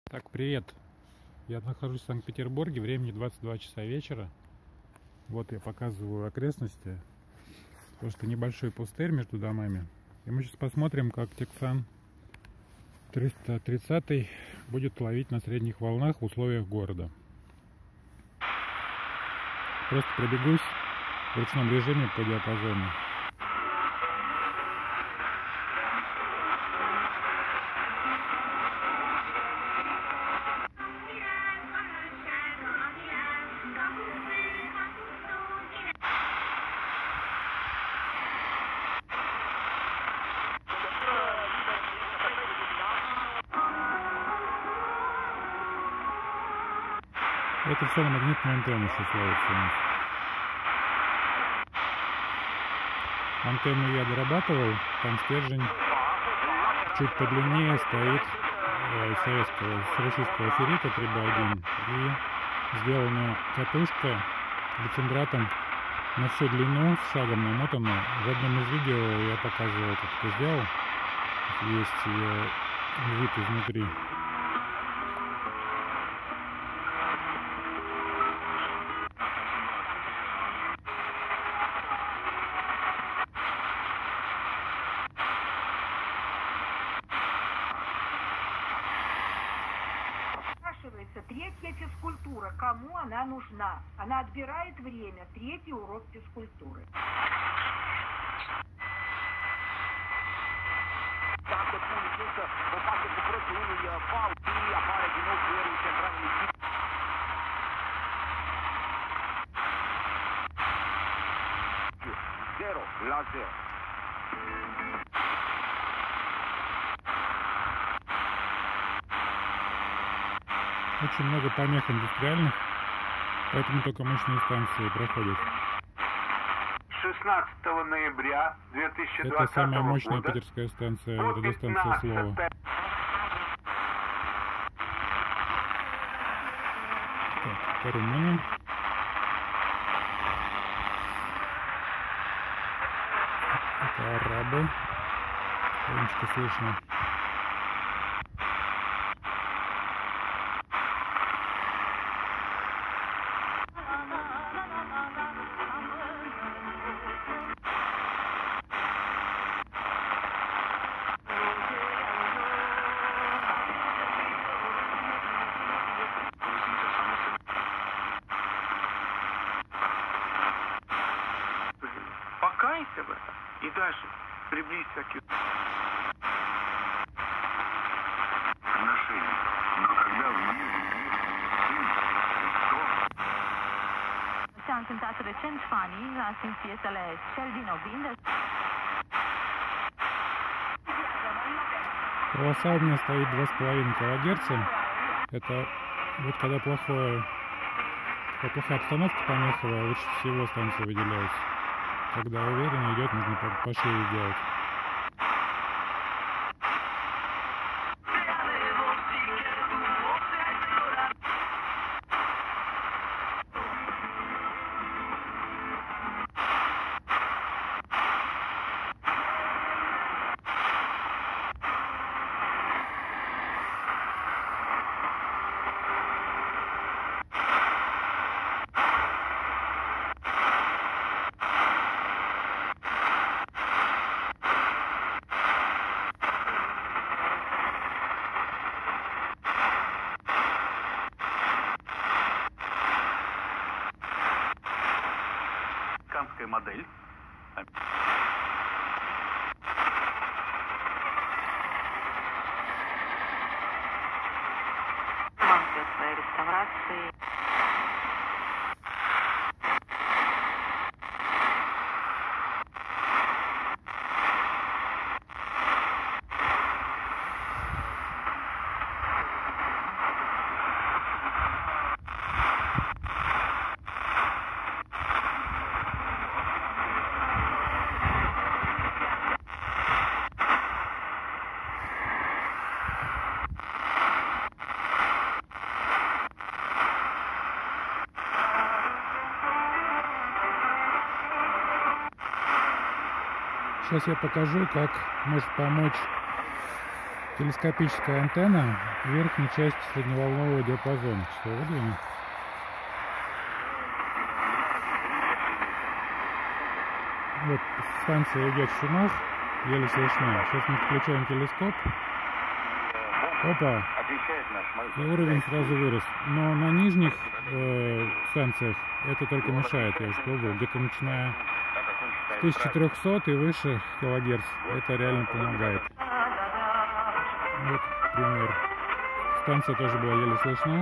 Так, привет. Я нахожусь в Санкт-Петербурге, времени 22 часа вечера. Вот я показываю окрестности. Просто небольшой пустырь между домами. И мы сейчас посмотрим, как Тексан 330 будет ловить на средних волнах в условиях города. Просто пробегусь в ручном режиме по диапазону. Это все на магнитную антенну сейчас ловится у нас. Антенну я дорабатывал, там стержень чуть подлиннее стоит с российского феррита 3x1. И сделана катушка лицендратом на всю длину с шагом намотана. В одном из видео я показывал, как это сделал. Есть ее вид изнутри. Третья физкультура. Кому она нужна? Она отбирает время. Третий урок физкультуры. Очень много помех индустриальных, поэтому только мощные станции проходят. 16 ноября 2020 года. Это самая мощная питерская станция, радиостанция «Слово». Так, это румыны. Это арабы. Тихонечко слышно. Покайся в этом и дальше приблизься к отношениям. Но когда в мире S-a întâmplat recent fanii, a stins piesele Cel din oglindă. Полоса у меня стоит 2,5 кГц. Это вот когда плохая обстановка помеховая, лучше всего станция выделяется. Когда уверенно идет, нужно пошире делать. модель. Для своей реставрации. Сейчас я покажу, как может помочь телескопическая антенна верхней части средневолнового диапазона. Что, выдвинем? Вот станция идет в шумах, еле слышно. Сейчас мы включаем телескоп. Опа! И уровень сразу вырос. Но на нижних станциях это только мешает, я уже пробовал. Где-то начиная с 1400 и выше килогерц. Это реально помогает. Вот пример. Станция тоже была еле слышна.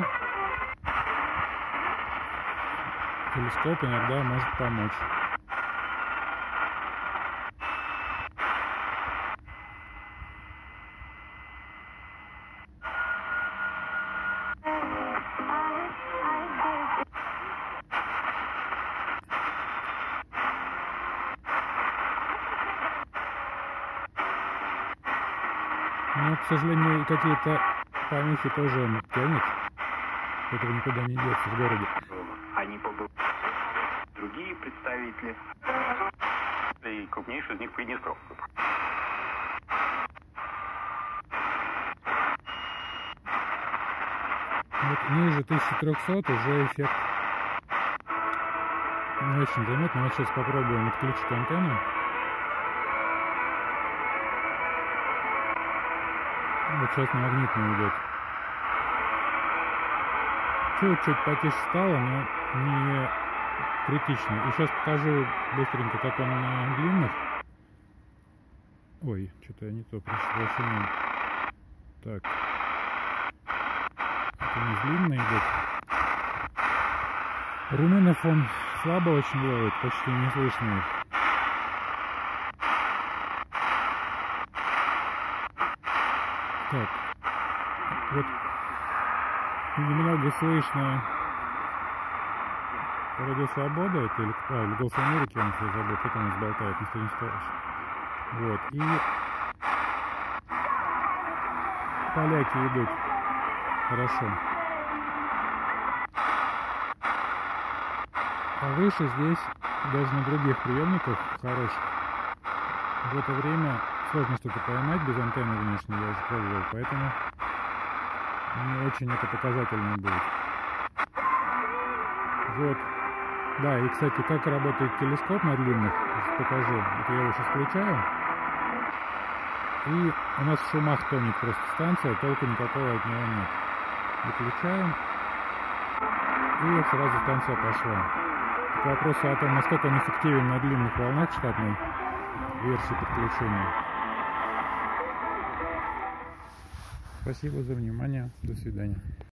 Телескоп иногда может помочь. Но, к сожалению, какие-то помехи тоже он тянет. Этого никуда не деться в городе. Они побывали. Другие представители. И крупнейший из них Приднестровский. Вот ниже 1300 уже эффект не очень заметно. Вот сейчас попробуем отключить антенну. Вот сейчас на магнитную идет. Чуть-чуть потише стало, но не критично. И сейчас покажу быстренько, как он на длинных. Ой, что-то я не то пришел. Так. Это не длинный идет. Румынов он слабо очень ловит, почти не слышно их. Так, вот немного слышно Радио Свобода, это или Голос Америки, он все забыл, потом он сболтает, никто не стоит. Вот, и поляки идут хорошо. А выше здесь, даже на других приемниках хороших, в это время сложно что-то поймать без антенны внешней, я уже пробовал, поэтому не очень это показательно будет. Вот. Да, и, кстати, как работает телескоп на длинных, покажу. Вот я его сейчас включаю. И у нас в шумах тонет просто станция, толку никакого от него нет. Выключаем. И сразу станция пошла. К вопросу о том, насколько он эффективен на длинных волнах штатной версии подключения. Спасибо за внимание. До свидания.